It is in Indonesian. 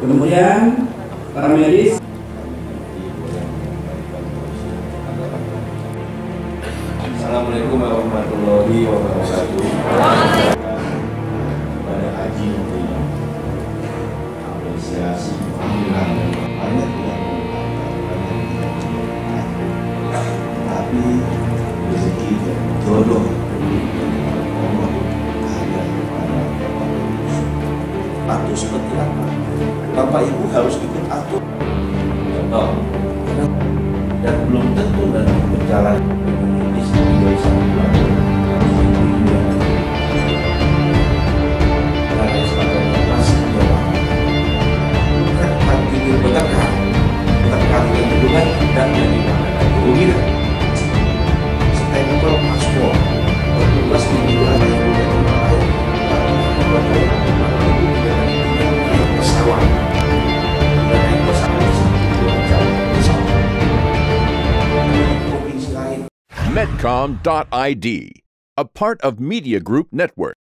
Kemudian para medis. Assalamualaikum warahmatullahi wabarakatuh. Pada haji nanti apresiasi panggilan banyak yang tapi rezeki dan jodoh Allah hanya kepada atur seperti apa. Bapak Ibu harus ikut atur. Contoh, dan belum tentu nanti berjalan Medcom.id, a part of Media Group Network.